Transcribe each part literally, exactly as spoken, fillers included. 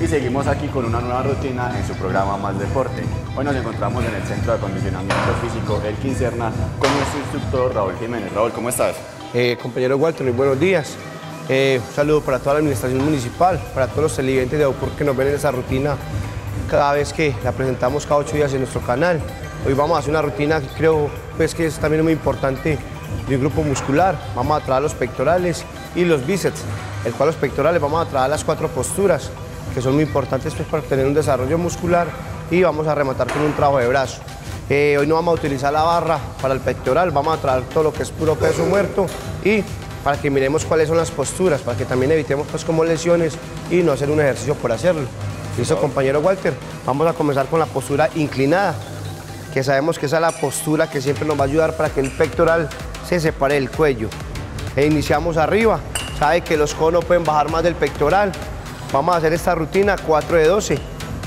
seguimos aquí con una nueva rutina en su programa Más Deporte. Hoy nos encontramos en el Centro de Acondicionamiento Físico El Quincerna con nuestro instructor Raúl Jiménez. Raúl, ¿cómo estás? Eh, compañero Walter, muy buenos días. Eh, un saludo para toda la administración municipal, para todos los televidentes de Opor que nos ven en esa rutina cada vez que la presentamos cada ocho días en nuestro canal. Hoy vamos a hacer una rutina que creo pues, que es también muy importante de un grupo muscular. Vamos a trabajar los pectorales y los bíceps, el cual los pectorales vamos a trabajar las cuatro posturas que son muy importantes pues, para tener un desarrollo muscular, y vamos a rematar con un trabajo de brazo. Eh, hoy no vamos a utilizar la barra para el pectoral, vamos a trabajar todo lo que es puro peso muerto, y para que miremos cuáles son las posturas, para que también evitemos pues, como lesiones y no hacer un ejercicio por hacerlo. ¿Listo, compañero Walter? Vamos a comenzar con la postura inclinada, que sabemos que esa es la postura que siempre nos va a ayudar para que el pectoral se separe del cuello. E iniciamos arriba, sabe que los codos no pueden bajar más del pectoral. Vamos a hacer esta rutina cuatro de doce.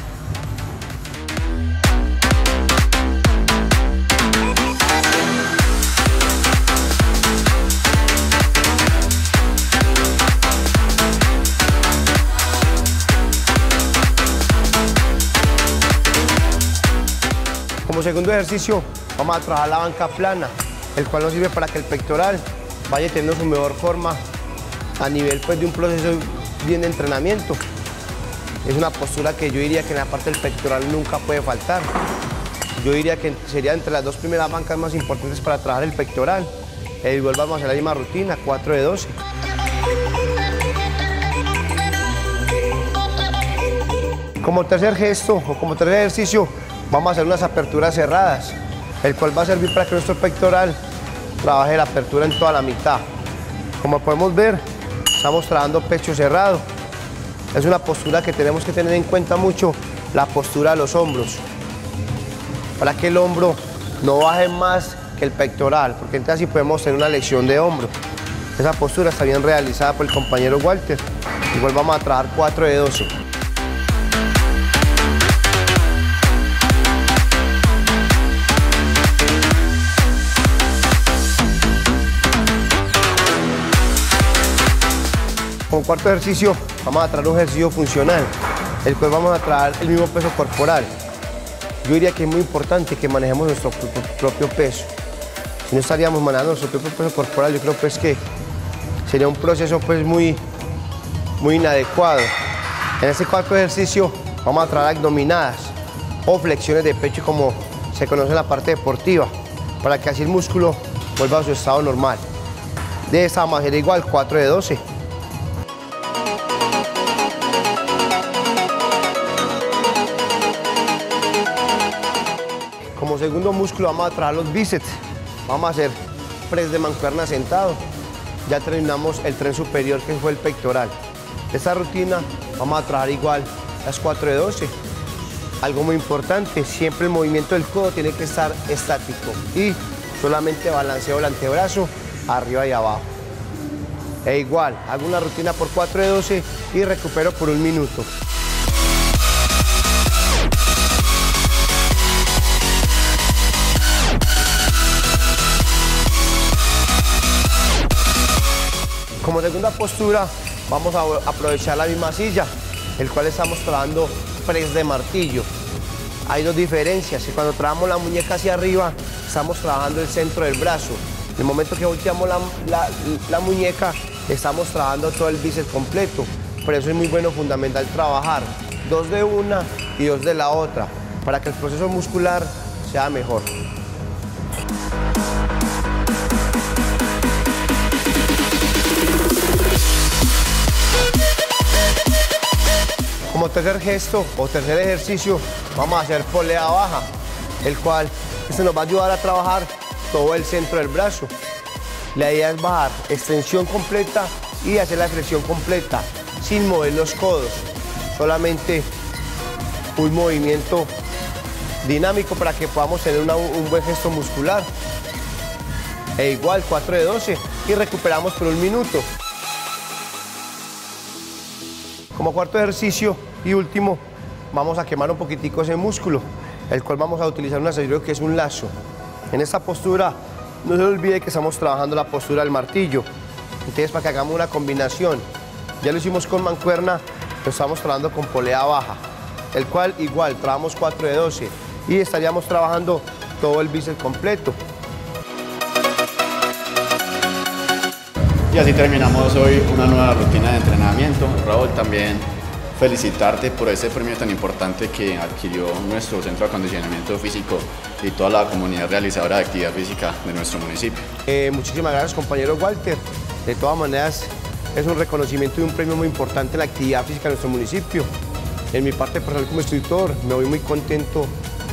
Como segundo ejercicio vamos a trabajar la banca plana, el cual nos sirve para que el pectoral vaya teniendo su mejor forma a nivel pues, de un proceso bien de entrenamiento. Es una postura que yo diría que en la parte del pectoral nunca puede faltar. Yo diría que sería entre las dos primeras bancas más importantes para trabajar el pectoral. E igual vamos a hacer la misma rutina, cuatro de doce. Como tercer gesto o como tercer ejercicio vamos a hacer unas aperturas cerradas, el cual va a servir para que nuestro pectoral trabaje la apertura en toda la mitad. Como podemos ver, estamos trabajando pecho cerrado. Es una postura que tenemos que tener en cuenta mucho, la postura de los hombros, para que el hombro no baje más que el pectoral, porque entonces así podemos tener una lesión de hombro. Esa postura está bien realizada por el compañero Walter. Igual vamos a trabajar cuatro de doce. Como cuarto ejercicio vamos a traer un ejercicio funcional, el cual vamos a traer el mismo peso corporal. Yo diría que es muy importante que manejemos nuestro propio peso. Si no estaríamos manejando nuestro propio peso corporal, yo creo pues, que sería un proceso pues, muy, muy inadecuado. En este cuarto ejercicio vamos a traer abdominadas o flexiones de pecho, como se conoce en la parte deportiva, para que así el músculo vuelva a su estado normal. De esta vamos a hacer igual, cuatro de doce. Como segundo músculo vamos a trabajar los bíceps. Vamos a hacer press de mancuerna sentado. Ya terminamos el tren superior, que fue el pectoral. Esta rutina vamos a trabajar igual las cuatro de doce. Algo muy importante, siempre el movimiento del codo tiene que estar estático y solamente balanceo el antebrazo arriba y abajo. E igual, hago una rutina por cuatro de doce y recupero por un minuto. Como segunda postura, vamos a aprovechar la misma silla, el cual estamos trabajando press de martillo. Hay dos diferencias, que cuando trabajamos la muñeca hacia arriba, estamos trabajando el centro del brazo. En el momento que volteamos la, la, la muñeca, estamos trabajando todo el bíceps completo. Por eso es muy bueno, fundamental, trabajar dos de una y dos de la otra, para que el proceso muscular sea mejor. Como tercer gesto o tercer ejercicio vamos a hacer polea baja, el cual este nos va a ayudar a trabajar todo el centro del brazo. La idea es bajar extensión completa y hacer la flexión completa sin mover los codos, solamente un movimiento dinámico para que podamos tener una, un buen gesto muscular. E igual cuatro de doce y recuperamos por un minuto. Como cuarto ejercicio y último, vamos a quemar un poquitico ese músculo, el cual vamos a utilizar un accesorio que es un lazo. En esta postura, no se olvide que estamos trabajando la postura del martillo. Entonces, para que hagamos una combinación, ya lo hicimos con mancuerna, estamos trabajando con polea baja, el cual igual trabajamos cuatro de doce y estaríamos trabajando todo el bíceps completo. Y así terminamos hoy una nueva rutina de entrenamiento. Raúl, también felicitarte por ese premio tan importante que adquirió nuestro Centro de Acondicionamiento Físico y toda la comunidad realizadora de actividad física de nuestro municipio. Eh, muchísimas gracias, compañero Walter. De todas maneras, es un reconocimiento y un premio muy importante en la actividad física de nuestro municipio. En mi parte personal como instructor, me voy muy contento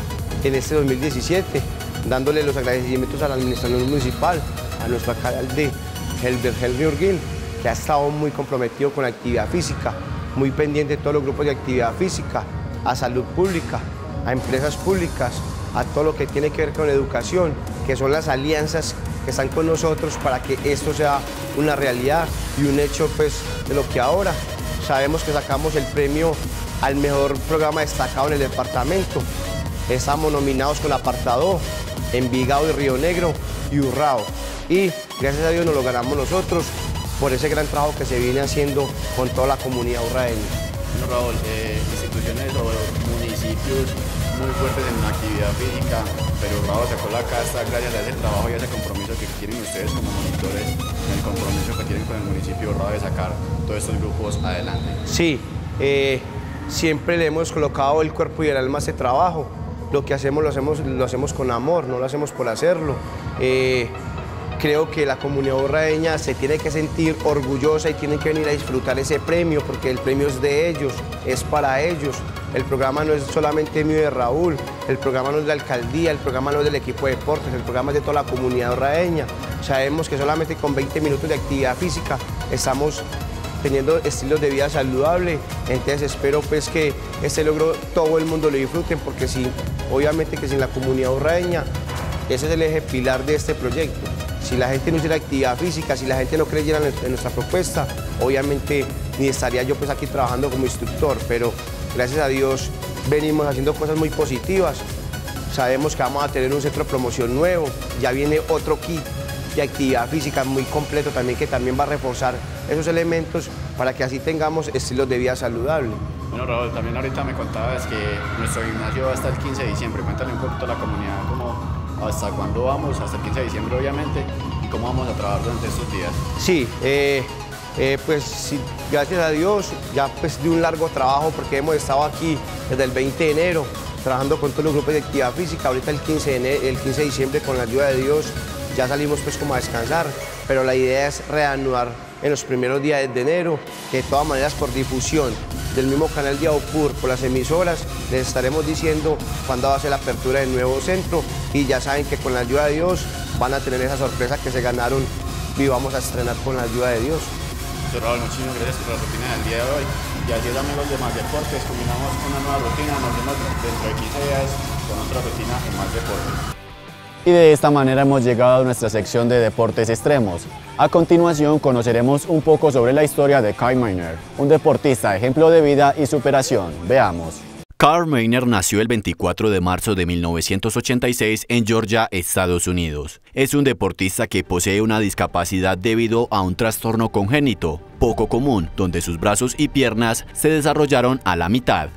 en este dos mil diecisiete, dándole los agradecimientos a la administración municipal, a nuestro alcalde Helber Henry Urguín, que ha estado muy comprometido con la actividad física, muy pendiente de todos los grupos de actividad física, a salud pública, a empresas públicas, a todo lo que tiene que ver con educación, que son las alianzas que están con nosotros para que esto sea una realidad y un hecho pues, de lo que ahora sabemos que sacamos el premio al mejor programa destacado en el departamento. Estamos nominados con Apartado, Envigado y Río Negro y Urrao. Y gracias a Dios nos lo ganamos nosotros por ese gran trabajo que se viene haciendo con toda la comunidad urraeña. Bueno, Raúl, eh, instituciones o municipios muy fuertes en la actividad física, pero Urrao sacó la casta gracias a ese trabajo y a ese compromiso que tienen ustedes como monitores, el compromiso que tienen con el municipio Urrao de sacar todos estos grupos adelante. Sí, eh, siempre le hemos colocado el cuerpo y el alma a ese trabajo. Lo que hacemos lo hacemos, lo hacemos con amor, no lo hacemos por hacerlo. Eh, Creo que la comunidad urraeña se tiene que sentir orgullosa y tiene que venir a disfrutar ese premio porque el premio es de ellos, es para ellos. El programa no es solamente mío y de Raúl, el programa no es de la alcaldía, el programa no es del equipo de deportes, el programa es de toda la comunidad urraeña. Sabemos que solamente con veinte minutos de actividad física estamos teniendo estilos de vida saludable, entonces espero pues que este logro todo el mundo lo disfruten porque sí, obviamente que sin la comunidad urraeña, ese es el eje pilar de este proyecto. Si la gente no hiciera actividad física, si la gente no creyera en nuestra propuesta, obviamente ni estaría yo pues aquí trabajando como instructor, pero gracias a Dios venimos haciendo cosas muy positivas. Sabemos que vamos a tener un centro de promoción nuevo, ya viene otro kit de actividad física muy completo también que también va a reforzar esos elementos para que así tengamos estilos de vida saludables. Bueno, Raúl, también ahorita me contabas que nuestro gimnasio va hasta el quince de diciembre. Cuéntale un poquito a la comunidad cómo, hasta cuándo vamos, hasta el quince de diciembre obviamente, y cómo vamos a trabajar durante estos días. Sí, eh, eh, pues sí, gracias a Dios, ya pues de un largo trabajo porque hemos estado aquí desde el veinte de enero trabajando con todos los grupos de actividad física. Ahorita el quince de, enero, el quince de diciembre con la ayuda de Dios ya salimos pues como a descansar, pero la idea es reanudar en los primeros días de enero, que de todas maneras por difusión del mismo canal de AUPUR, por las emisoras, les estaremos diciendo cuándo va a ser la apertura del nuevo centro y ya saben que con la ayuda de Dios van a tener esa sorpresa que se ganaron y vamos a estrenar con la ayuda de Dios. Doctor Raúl, muchísimas gracias por la rutina del día de hoy y así es, amigos de Más Deportes, combinamos una nueva rutina, nos vemos dentro de quince días con otra rutina en Más Deportes. Y de esta manera hemos llegado a nuestra sección de deportes extremos. A continuación conoceremos un poco sobre la historia de Kyle Mayner, un deportista ejemplo de vida y superación. Veamos. Kyle Mayner nació el veinticuatro de marzo de mil novecientos ochenta y seis en Georgia, Estados Unidos. Es un deportista que posee una discapacidad debido a un trastorno congénito, poco común, donde sus brazos y piernas se desarrollaron a la mitad.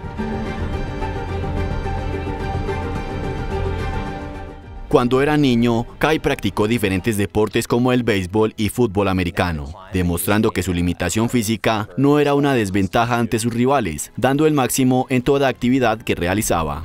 Cuando era niño, Kyle practicó diferentes deportes como el béisbol y fútbol americano, demostrando que su limitación física no era una desventaja ante sus rivales, dando el máximo en toda actividad que realizaba.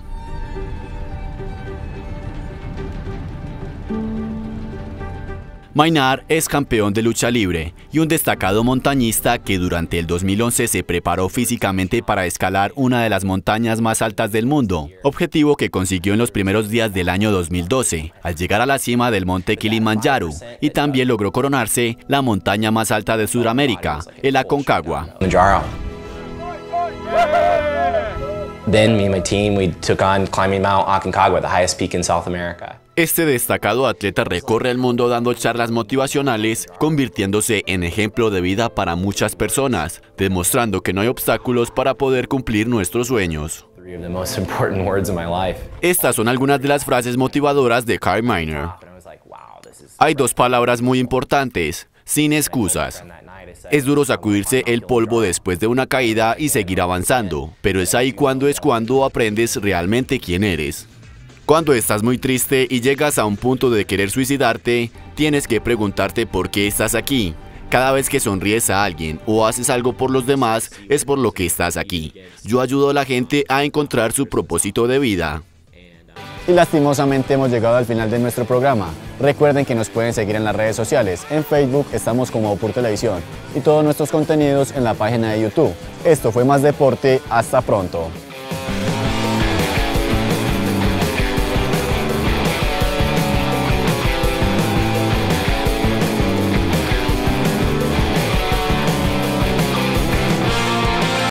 Mayner es campeón de lucha libre y un destacado montañista que durante el dos mil once se preparó físicamente para escalar una de las montañas más altas del mundo, objetivo que consiguió en los primeros días del año dos mil doce, al llegar a la cima del monte Kilimanjaro, y también logró coronarse la montaña más alta de Sudamérica, el Aconcagua. Then me and my team, we took on climbing Mount Aconcagua, the highest peak in South America. Este destacado atleta recorre el mundo dando charlas motivacionales, convirtiéndose en ejemplo de vida para muchas personas, demostrando que no hay obstáculos para poder cumplir nuestros sueños. Estas son algunas de las frases motivadoras de Kyle Mayner. Hay dos palabras muy importantes: sin excusas. Es duro sacudirse el polvo después de una caída y seguir avanzando, pero es ahí cuando es cuando aprendes realmente quién eres. Cuando estás muy triste y llegas a un punto de querer suicidarte, tienes que preguntarte por qué estás aquí. Cada vez que sonríes a alguien o haces algo por los demás, es por lo que estás aquí. Yo ayudo a la gente a encontrar su propósito de vida. Y lastimosamente hemos llegado al final de nuestro programa. Recuerden que nos pueden seguir en las redes sociales. En Facebook estamos como Opur Televisión y todos nuestros contenidos en la página de YouTube. Esto fue Más Deporte. Hasta pronto.